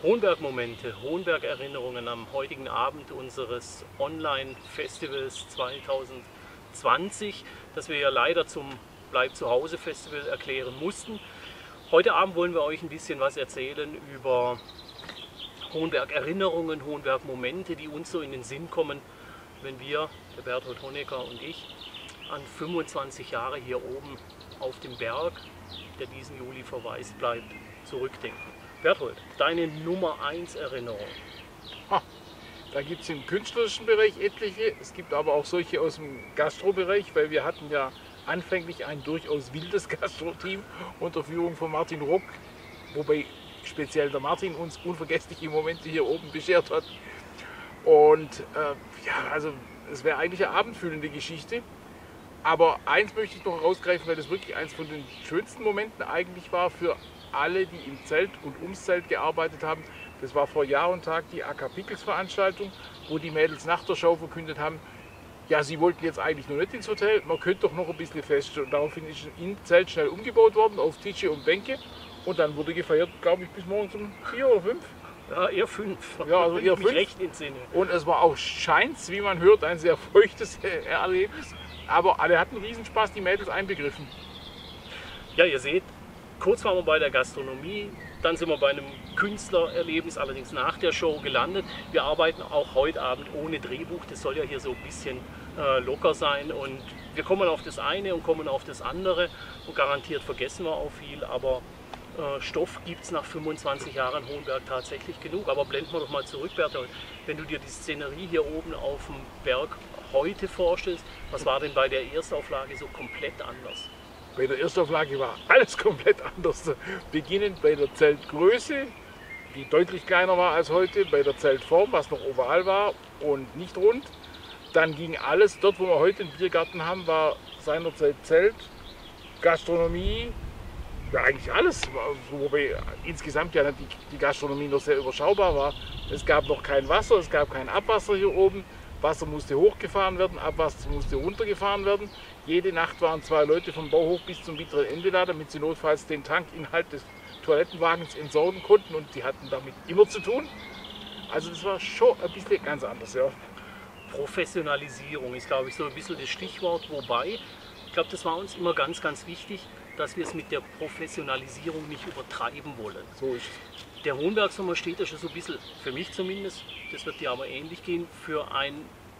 Hohenberg-Momente, Hohenberg-Erinnerungen am heutigen Abend unseres Online-Festivals 2020, das wir ja leider zum Bleib zu Hause Festival erklären mussten. Heute Abend wollen wir euch ein bisschen was erzählen über Hohenberg-Erinnerungen, Hohenberg-Momente, die uns so in den Sinn kommen, wenn wir, der Berthold Honecker und ich, an 25 Jahre hier oben auf dem Berg, der diesen Juli verwaist bleibt, zurückdenken. Berthold, deine Nummer 1 Erinnerung? Da gibt es im künstlerischen Bereich etliche, es gibt aber auch solche aus dem Gastrobereich, weil wir hatten ja anfänglich ein durchaus wildes Gastro-Team unter Führung von Martin Rock, wobei speziell der Martin uns unvergessliche Momente hier oben beschert hat. Und ja, also es wäre eigentlich eine abendfüllende Geschichte. Aber eins möchte ich noch herausgreifen, weil das wirklich eins von den schönsten Momenten eigentlich war für alle, die im Zelt und ums Zelt gearbeitet haben. Das war vor Jahr und Tag die AK Pickels Veranstaltung, wo die Mädels nach der Show verkündet haben, ja, sie wollten jetzt eigentlich noch nicht ins Hotel, man könnte doch noch ein bisschen feststellen. Und daraufhin ist ein Zelt schnell umgebaut worden auf Tische und Bänke. Und dann wurde gefeiert, glaube ich, bis morgens um 4 oder 5. Ja, eher 5. Ja, also eher 5. Recht entsinne. Und es war auch, scheint's, wie man hört, ein sehr feuchtes Erlebnis. Aber alle hatten Riesenspaß, die Mädels einbegriffen. Ja, ihr seht, kurz waren wir bei der Gastronomie, dann sind wir bei einem Künstlererlebnis, allerdings nach der Show gelandet. Wir arbeiten auch heute Abend ohne Drehbuch, das soll ja hier so ein bisschen locker sein. Und wir kommen auf das eine und kommen auf das andere und garantiert vergessen wir auch viel, aber Stoff gibt es nach 25 Jahren Hohenberg tatsächlich genug. Aber blenden wir doch mal zurück, Berthold. Wenn du dir die Szenerie hier oben auf dem Berg heute vorstellst, was war denn bei der Erstauflage so komplett anders? Bei der Erstauflage war alles komplett anders. Beginnend bei der Zeltgröße, die deutlich kleiner war als heute, bei der Zeltform, was noch oval war und nicht rund. Dann ging alles, dort wo wir heute einen Biergarten haben, war seinerzeit Zelt, Gastronomie, ja eigentlich alles. Wobei insgesamt ja die Gastronomie noch sehr überschaubar war. Es gab noch kein Wasser, es gab kein Abwasser hier oben. Wasser musste hochgefahren werden, Abwasser musste runtergefahren werden. Jede Nacht waren 2 Leute vom Bauhof bis zum bitteren Ende da, damit sie notfalls den Tankinhalt des Toilettenwagens entsorgen konnten, und die hatten damit immer zu tun. Also das war schon ein bisschen ganz anders, ja. Professionalisierung ist, glaube ich, so ein bisschen das Stichwort, wobei, ich glaube, das war uns immer ganz, ganz wichtig, dass wir es mit der Professionalisierung nicht übertreiben wollen. So ist es. Der Hohenbergsommer steht ja schon so ein bisschen, für mich zumindest, das wird dir aber ähnlich gehen, für ein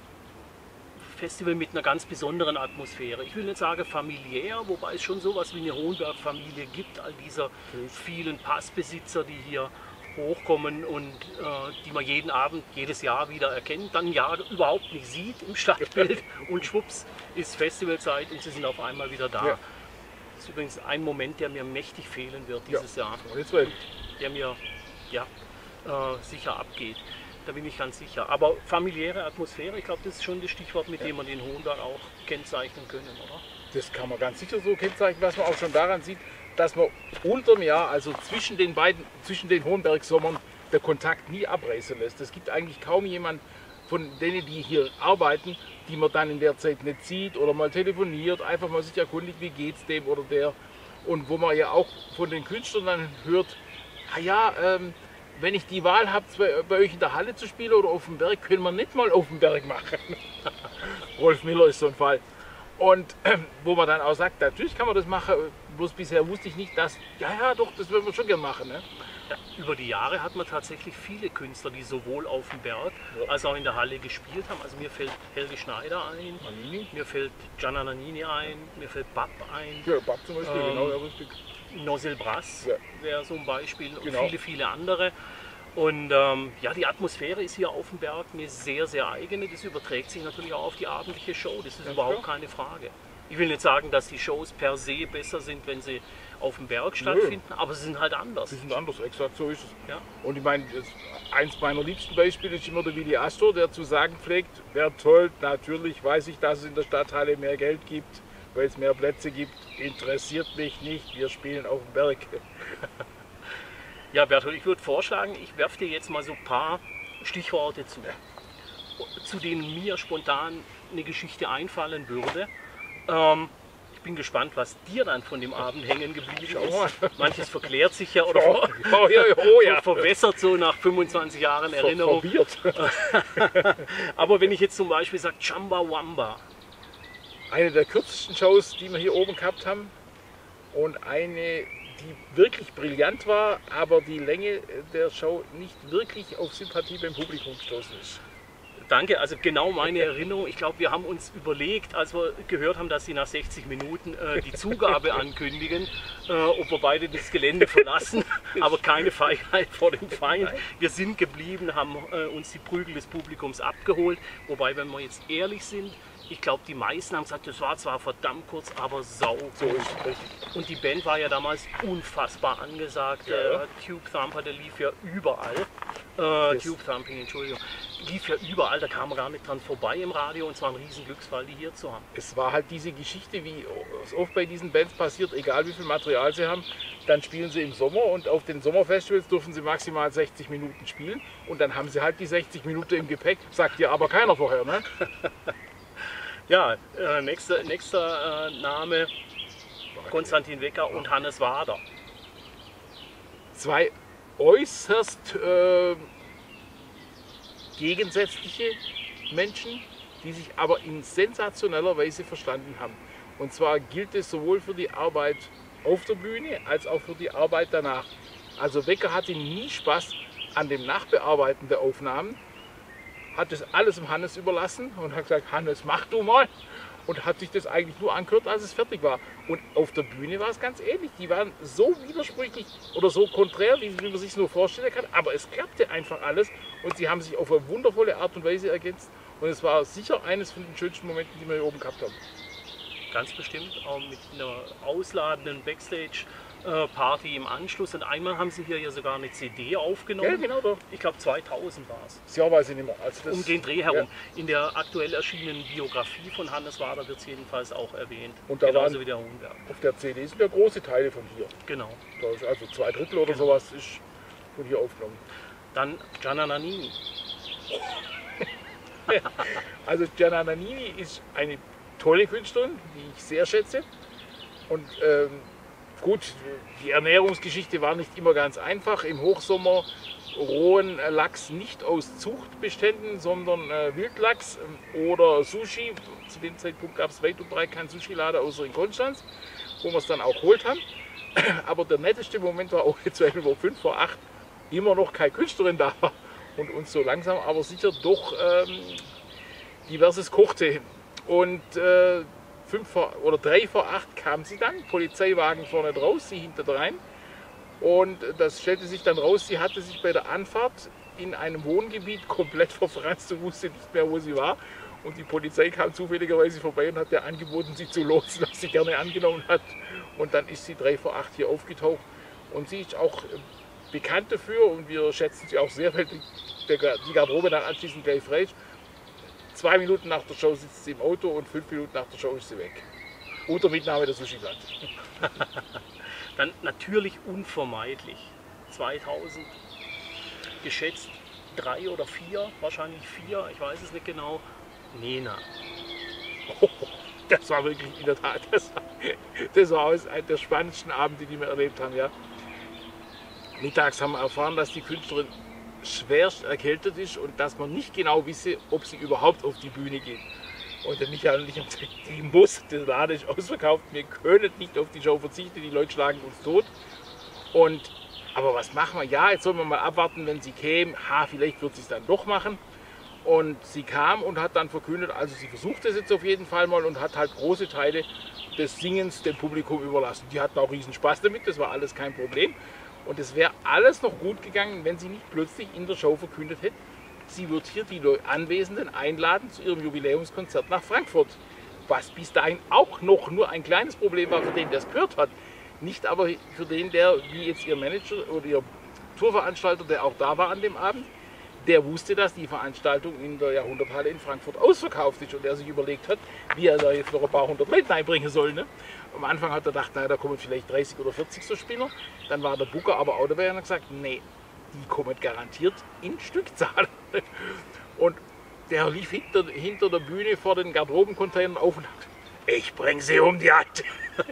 Festival mit einer ganz besonderen Atmosphäre. Ich will nicht sagen familiär, wobei es schon sowas wie eine Hohenberg-Familie gibt, all dieser vielen Passbesitzer, die hier hochkommen und die man jeden Abend, jedes Jahr wieder erkennt, dann ein Jahr überhaupt nicht sieht im Stadtbild und schwupps ist Festivalzeit und sie sind auf einmal wieder da. Ja. Das ist übrigens ein Moment, der mir mächtig fehlen wird dieses Jahr, der mir sicher abgeht. Da bin ich ganz sicher. Aber familiäre Atmosphäre, ich glaube, das ist schon das Stichwort, mit dem man den Hohenberg auch kennzeichnen können, oder? Das kann man ganz sicher so kennzeichnen, was man auch schon daran sieht, dass man unterm Jahr, also zwischen den Hohenbergsommern, der Kontakt nie abreißen lässt. Es gibt eigentlich kaum jemanden von denen, die hier arbeiten, die man dann in der Zeit nicht sieht oder mal telefoniert, einfach mal sich erkundigt, wie geht's dem oder der. Und wo man ja auch von den Künstlern dann hört, wenn ich die Wahl habe, bei euch in der Halle zu spielen oder auf dem Berg, können wir nicht mal auf dem Berg machen. Rolf Miller ist so ein Fall. Und wo man dann auch sagt, natürlich kann man das machen, bloß bisher wusste ich nicht, dass, doch, das würden wir schon gerne machen. Ne? Ja, über die Jahre hat man tatsächlich viele Künstler, die sowohl auf dem Berg als auch in der Halle gespielt haben. Also mir fällt Helge Schneider ein, mir fällt Gianna Nannini ein, mir fällt Bab ein. Ja, Bab zum Beispiel, genau, ja, richtig. Nozzle Brass wäre so ein Beispiel und Genau. viele andere. Und die Atmosphäre ist hier auf dem Berg eine sehr, sehr eigene. Das überträgt sich natürlich auch auf die abendliche Show. Das ist überhaupt keine Frage. Ich will nicht sagen, dass die Shows per se besser sind, wenn sie auf dem Berg stattfinden, aber sie sind halt anders. Sie sind anders, exakt so ist es. Ja. Und ich meine, eins meiner liebsten Beispiele ist immer der Willi Astor, der zu sagen pflegt, Berthold, natürlich weiß ich, dass es in der Stadthalle mehr Geld gibt, weil es mehr Plätze gibt. Interessiert mich nicht, wir spielen auf dem Berg. Ja, Berthold, ich würde vorschlagen, ich werfe dir jetzt mal so ein paar Stichworte zu denen mir spontan eine Geschichte einfallen würde. Ich bin gespannt, was dir dann von dem Abend hängen geblieben Schau ist. Manches verklärt sich ja oder verwässert so nach 25 Jahren Erinnerung. Aber wenn ich jetzt zum Beispiel sage Chumbawamba. Eine der kürzesten Shows, die wir hier oben gehabt haben. Und eine, die wirklich brillant war, aber die Länge der Show nicht wirklich auf Sympathie beim Publikum gestoßen ist. Danke, also genau meine Erinnerung. Ich glaube, wir haben uns überlegt, als wir gehört haben, dass sie nach 60 Minuten die Zugabe ankündigen, ob wir beide das Gelände verlassen, aber keine Feigheit vor dem Feind. Wir sind geblieben, haben uns die Prügel des Publikums abgeholt, wobei, wenn wir jetzt ehrlich sind, ich glaube, die meisten haben gesagt, das war zwar verdammt kurz, aber sau. So ist es richtig. Und die Band war ja damals unfassbar angesagt. Ja. Tube Thumper, der lief ja überall. Tube Thumping, Entschuldigung. Lief ja überall, da kam man gar nicht dran vorbei im Radio und es war ein Riesenglücksfall, die hier zu haben. Es war halt diese Geschichte, wie es oft bei diesen Bands passiert, egal wie viel Material sie haben, dann spielen sie im Sommer und auf den Sommerfestivals dürfen sie maximal 60 Minuten spielen und dann haben sie halt die 60 Minuten im Gepäck, sagt dir aber keiner vorher, ne? Ja, nächster Name, Konstantin Wecker und Hannes Wader. Zwei äußerst gegensätzliche Menschen, die sich aber in sensationeller Weise verstanden haben. Und zwar gilt es sowohl für die Arbeit auf der Bühne als auch für die Arbeit danach. Also Wecker hatte nie Spaß an dem Nachbearbeiten der Aufnahmen, hat das alles dem Hannes überlassen und hat gesagt, Hannes, mach du mal. Und hat sich das eigentlich nur angehört, als es fertig war. Und auf der Bühne war es ganz ähnlich. Die waren so widersprüchlich oder so konträr, wie man sich nur vorstellen kann. Aber es klappte einfach alles und sie haben sich auf eine wundervolle Art und Weise ergänzt. Und es war sicher eines von den schönsten Momenten, die wir hier oben gehabt haben. Ganz bestimmt, auch mit einer ausladenden Backstage-Party im Anschluss. Und einmal haben sie hier ja sogar eine CD aufgenommen. Ja, genau da. Ich glaube 2000 war es. Das Jahr weiß ich nicht mehr. Also das, Um den Dreh herum. Ja. In der aktuell erschienenen Biografie von Hannes Wader wird es jedenfalls auch erwähnt. Und da genauso waren- wie der Hohenberg. Auf der CD sind ja große Teile von hier. Genau. Da ist also 2/3 oder sowas ist von hier aufgenommen. Dann Gianna Nannini. Also Gianna Nannini ist eine tolle Künstlerin, die ich sehr schätze. Und gut, die Ernährungsgeschichte war nicht immer ganz einfach. Im Hochsommer rohen Lachs nicht aus Zuchtbeständen, sondern Wildlachs oder Sushi. Zu dem Zeitpunkt gab es weit und breit keinen Sushi-Laden außer in Konstanz, wo wir es dann auch geholt haben. Aber der netteste Moment war auch jetzt, wo 5 vor 8 immer noch keine Künstlerin da war und uns so langsam aber sicher doch diverses kochte. Und 3 vor 8 kam sie dann, Polizeiwagen vorne draus, sie hinter rein. Und das stellte sich dann raus, sie hatte sich bei der Anfahrt in einem Wohngebiet komplett verfranst und wusste nicht mehr, wo sie war. Und die Polizei kam zufälligerweise vorbei und hat ihr angeboten, sie zu lotsen, was sie gerne angenommen hat. Und dann ist sie 3 vor 8 hier aufgetaucht. Und sie ist auch bekannt dafür und wir schätzen sie auch sehr, weil die Garderobe dann anschließend gleich frei ist. 2 Minuten nach der Show sitzt sie im Auto und 5 Minuten nach der Show ist sie weg. Unter Mitnahme der Sushi-Platte. Dann natürlich unvermeidlich. 2000 geschätzt 3 oder 4, wahrscheinlich 4, ich weiß es nicht genau. Nena. Das war wirklich in der Tat, das war einer der spannendsten Abende, die wir erlebt haben. Ja. Mittags haben wir erfahren, dass die Künstlerin schwerst erkältet ist und dass man nicht genau wisse, ob sie überhaupt auf die Bühne geht. Und der Michael und ich haben gesagt, die muss, der Laden ist ausverkauft, wir können nicht auf die Show verzichten, die Leute schlagen uns tot. Aber was machen wir? Ja, jetzt sollen wir mal abwarten, wenn sie käme. Vielleicht wird sie es dann doch machen. Und sie kam und hat dann verkündet, also sie versucht es jetzt auf jeden Fall mal und hat halt große Teile des Singens dem Publikum überlassen. Die hatten auch riesen Spaß damit, das war alles kein Problem. Und es wäre alles noch gut gegangen, wenn sie nicht plötzlich in der Show verkündet hätte, sie wird hier die Anwesenden einladen zu ihrem Jubiläumskonzert nach Frankfurt. Was bis dahin auch noch nur ein kleines Problem war für den, der es gehört hat. Nicht aber für den, der, wie jetzt ihr Manager oder ihr Tourveranstalter, der auch da war an dem Abend, der wusste, dass die Veranstaltung in der Jahrhunderthalle in Frankfurt ausverkauft ist und er sich überlegt hat, wie er da jetzt noch ein paar hundert Leute einbringen soll. Ne? Am Anfang hat er gedacht, naja, da kommen vielleicht 30 oder 40 so Spieler. Dann war der Booker aber auch dabei und hat gesagt, nee, die kommen garantiert in Stückzahl. Und der lief hinter der Bühne vor den Garderobencontainern auf und hat ich bringe sie um die Hand.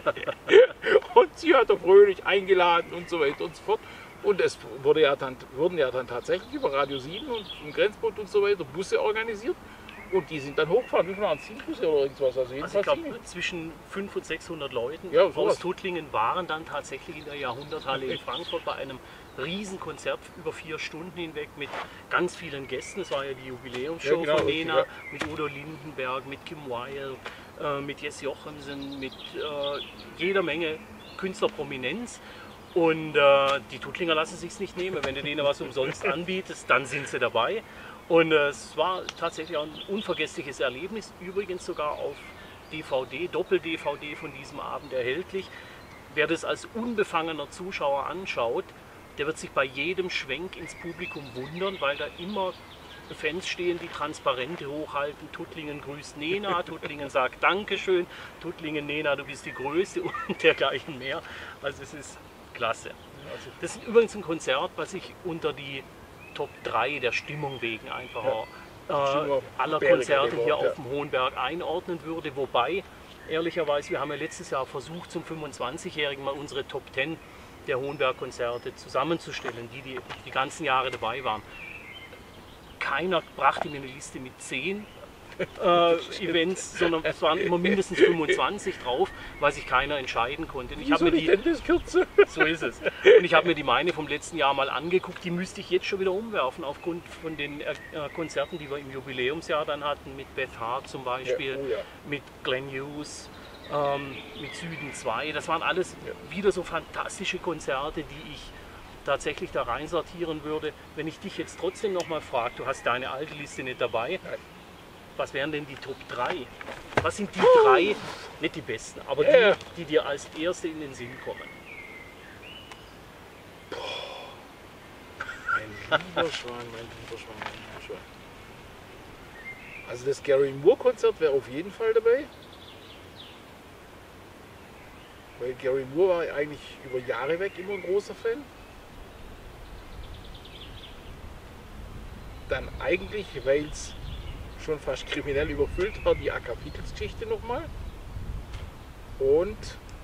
Und sie hat er fröhlich eingeladen und so weiter und so fort. Und es wurden ja dann tatsächlich über Radio 7 und im Grenzbund und so weiter Busse organisiert. Und die sind dann hochgefahren. Wie viel waren es? 10 Busse oder irgendwas? Also ich glaube, zwischen 500 und 600 Leuten ja, aus Tuttlingen waren dann tatsächlich in der Jahrhunderthalle in Frankfurt bei einem Riesenkonzert über 4 Stunden hinweg mit ganz vielen Gästen. Es war ja die Jubiläumsshow von Nena, mit Udo Lindenberg, mit Kim Wilde, mit Jess Jochemsen, mit jeder Menge Künstlerprominenz. Und die Tuttlinger lassen sich nicht nehmen. Wenn du denen was umsonst anbietest, dann sind sie dabei. Und es war tatsächlich auch ein unvergessliches Erlebnis. Übrigens sogar auf DVD, Doppel-DVD von diesem Abend erhältlich. Wer das als unbefangener Zuschauer anschaut, der wird sich bei jedem Schwenk ins Publikum wundern, weil da immer Fans stehen, die Transparente hochhalten. Tuttlingen grüßt Nena, Tuttlingen sagt Dankeschön, Tuttlingen, Nena, du bist die Größte und dergleichen mehr. Also es ist klasse. Das ist übrigens ein Konzert, was ich unter die Top 3 der Stimmung wegen einfach aller Konzerte hier auf dem Hohenberg einordnen würde. Wobei, ehrlicherweise, wir haben ja letztes Jahr versucht, zum 25-Jährigen mal unsere Top 10 der Hohenberg-Konzerte zusammenzustellen, die ganzen Jahre dabei waren. Keiner brachte mir eine Liste mit 10 Events, sondern es waren immer mindestens 25 drauf, weil sich keiner entscheiden konnte. Und ich habe mir so ist es. Und ich habe mir die meine vom letzten Jahr mal angeguckt, die müsste ich jetzt schon wieder umwerfen, aufgrund von den Konzerten, die wir im Jubiläumsjahr dann hatten, mit Beth Hart zum Beispiel, mit Glenn Hughes, mit Süden 2. Das waren alles wieder so fantastische Konzerte, die ich tatsächlich da rein sortieren würde. Wenn ich dich jetzt trotzdem noch mal frage, du hast deine alte Liste nicht dabei, was wären denn die Top 3? Was sind die 3, nicht die besten, aber die dir als erste in den Sinn kommen? Mein lieber Schwan, mein lieber Schwan, mein lieber Schwan. Also das Gary Moore Konzert wäre auf jeden Fall dabei. Weil Gary Moore war eigentlich über Jahre weg immer ein großer Fan. Dann eigentlich, weil es schon fast kriminell überfüllt war, die Acapitels-Geschichte nochmal. Und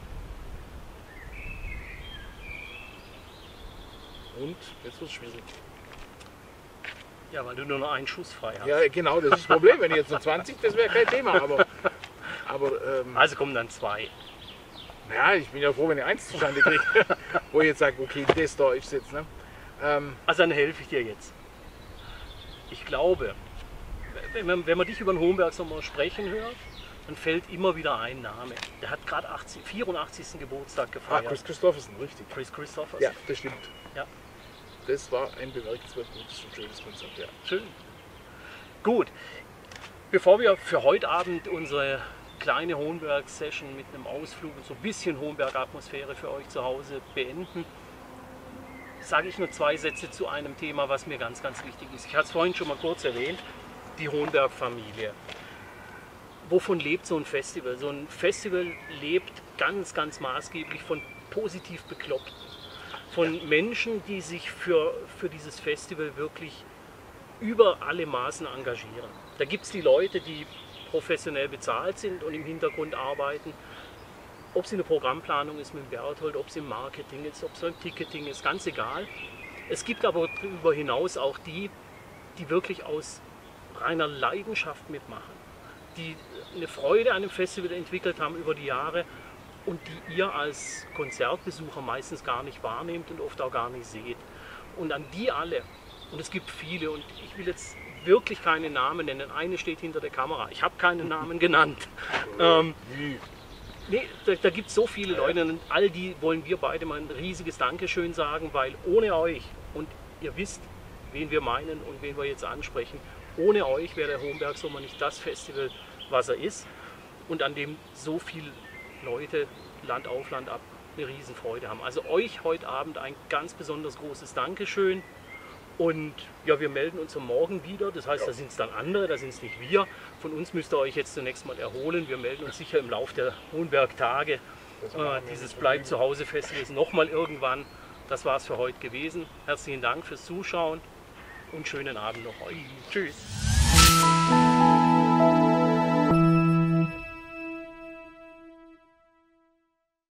jetzt wird es schwierig. Ja, weil du nur noch einen Schuss frei hast. Ja, genau, das ist das Problem. Wenn ich jetzt noch 20, das wäre kein Thema. Aber also kommen dann 2. Ja, ich bin ja froh, wenn ich 1 zustande kriege. Wo ich jetzt sage, okay, das da ist jetzt. Ne? Also dann helfe ich dir jetzt. Ich glaube, wenn man dich über den Hohenberg Sommer sprechen hört, dann fällt immer wieder ein Name. Der hat gerade 84. Geburtstag gefeiert. Chris Christopherson, richtig. Chris Christopherson. Ja, das stimmt. Ja. Das war ein bemerkenswert gutes und schönes Konzert. Ja. Schön. Gut. Bevor wir für heute Abend unsere kleine Hohenberg-Session mit einem Ausflug und so ein bisschen Hohenberg-Atmosphäre für euch zu Hause beenden, sage ich nur 2 Sätze zu einem Thema, was mir ganz, ganz wichtig ist. Ich hatte es vorhin schon mal kurz erwähnt, die Hohenberg-Familie. Wovon lebt so ein Festival? So ein Festival lebt ganz, ganz maßgeblich von positiv Bekloppten. Von Menschen, die sich für dieses Festival wirklich über alle Maßen engagieren. Da gibt es die Leute, die professionell bezahlt sind und im Hintergrund arbeiten. Ob es in der Programmplanung ist mit dem Berthold, ob es im Marketing ist, ob es im Ticketing ist, ganz egal. Es gibt aber darüber hinaus auch die wirklich aus reiner Leidenschaft mitmachen, die eine Freude an dem Festival entwickelt haben über die Jahre und die ihr als Konzertbesucher meistens gar nicht wahrnehmt und oft auch gar nicht seht. Und an die alle, und es gibt viele, und ich will jetzt wirklich keine Namen nennen, eine steht hinter der Kamera, ich habe keinen Namen genannt. Nee, da gibt es so viele Leute und all die wollen wir beide mal ein riesiges Dankeschön sagen, weil ohne euch, und ihr wisst, wen wir meinen und wen wir jetzt ansprechen, ohne euch wäre der Hohenberg Sommer nicht das Festival, was er ist und an dem so viele Leute Land auf Land ab eine Riesenfreude haben. Also euch heute Abend ein ganz besonders großes Dankeschön. Und ja, wir melden uns am Morgen wieder, das heißt, da sind es dann andere, da sind es nicht wir. Von uns müsst ihr euch jetzt zunächst mal erholen. Wir melden uns sicher im Laufe der Hohenberg-Tage dieses Bleib zu Hause Festivals nochmal irgendwann. Das war es für heute gewesen. Herzlichen Dank fürs Zuschauen und schönen Abend noch euch. Tschüss.